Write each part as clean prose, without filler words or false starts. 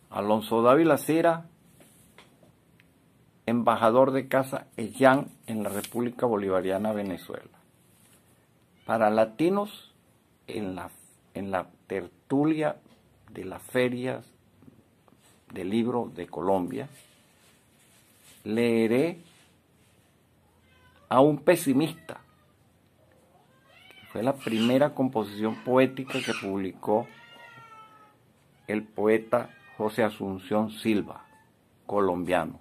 Alonso Dávila Cira, embajador de Casa Ellán en la República Bolivariana Venezuela. Para latinos, en la tertulia de las ferias del libro de Colombia, leeré a un pesimista, que fue la primera composición poética que publicó el poeta José Asunción Silva, colombiano,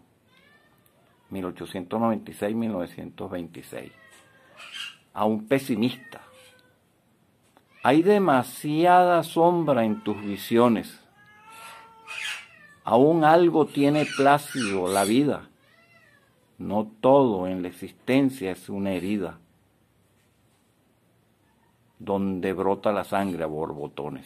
1896-1926. A un pesimista. Hay demasiada sombra en tus visiones. Aún algo tiene plácido la vida. No todo en la existencia es una herida donde brota la sangre a borbotones.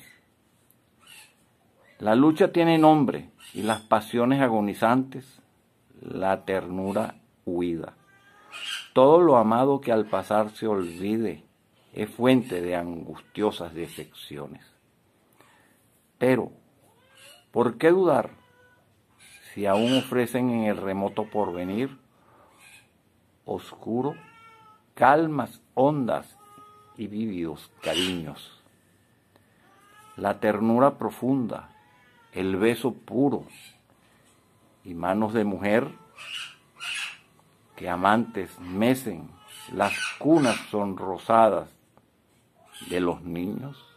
La lucha tiene nombre y las pasiones agonizantes, la ternura huida. Todo lo amado que al pasar se olvide es fuente de angustiosas decepciones. Pero, ¿por qué dudar si aún ofrecen en el remoto porvenir oscuro calmas hondas y vívidos cariños? La ternura profunda, el beso puro y manos de mujer que amantes mecen las cunas sonrosadas de los niños.